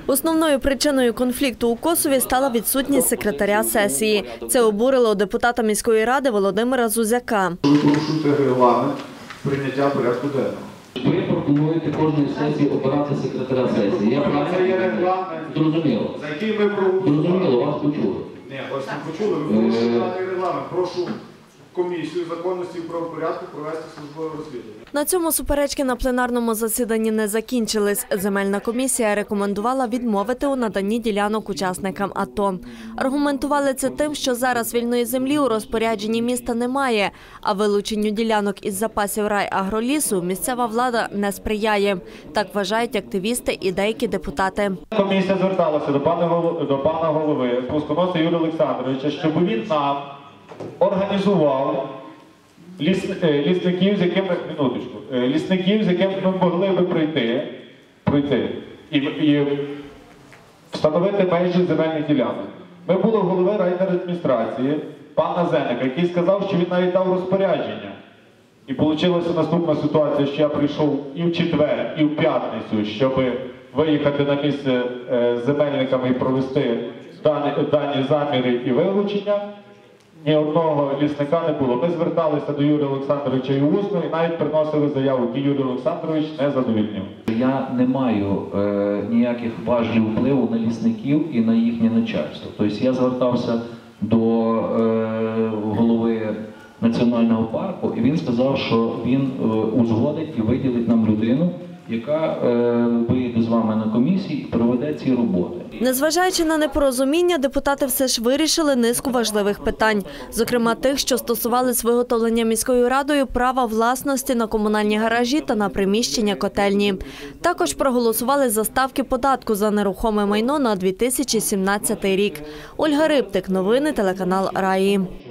Основною причиною конфлікту у Косові стала відсутність секретаря сесії. Це обурило депутата міської ради Володимира Зузяка. Ви порушуєте регламент прийняття порядку денного. Ви пропонуєте кожної сесії обирати секретаря сесії. Я Це є регламент, зрозуміло. за який ми проголосували. Зрозуміло, вас почули. Ні, вас не почули, ви порушуєте даний регламент. Прошу комісію законності і правопорядку провести службове розслідування. На цьому суперечки на пленарному засіданні не закінчились. Земельна комісія рекомендувала відмовити у наданні ділянок учасникам АТО. Аргументували це тим, що зараз вільної землі у розпорядженні міста немає, а вилученню ділянок із запасів райагролісу місцева влада не сприяє. Так вважають активісти і деякі депутати. Комісія зверталася до пана голови, Плосконоса Юрія Олександровича, щоб він нам організував лісників, з якими ми могли би пройти і встановити межі земельних ділянок. Ми були у голови райдержадміністрації, пана Зеника, який сказав, що він навіть дав розпорядження. І вийшла наступна ситуація, що я прийшов і в четвер, і в п'ятницю, щоб виїхати на місце земельниками і провести дані заміри і вилучення. Ні одного лісника не було. Ми зверталися до Юрія Олександровича і усно, і навіть приносили заяву, які Юрій Олександрович не задовільнив. Я не маю ніяких важелів впливу на лісників і на їхнє начальство. Тобто я звертався до голови національного парку, і він сказав, що він узгодить і виділить нам людину, яка вийде з вами на комісії і проведе ці роботи. Незважаючи на непорозуміння, депутати все ж вирішили низку важливих питань. Зокрема, тих, що стосувались виготовлення міською радою права власності на комунальні гаражі та на приміщення котельні. Також проголосували за ставки податку за нерухоме майно на 2017 рік. Ольга Рибтик, новини, телеканал Раї.